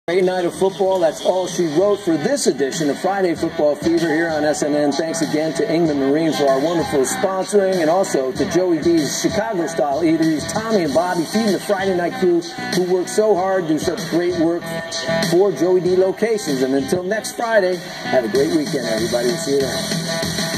Great night of football. That's all she wrote for this edition of Friday Football Fever here on SNN. Thanks again to Ingman Marine for our wonderful sponsoring, and also to Joey D's Chicago-style eateries, Tommy and Bobby feeding the Friday night crew who work so hard, do such great work for Joey D locations. And until next Friday, have a great weekend, everybody. We'll see you then.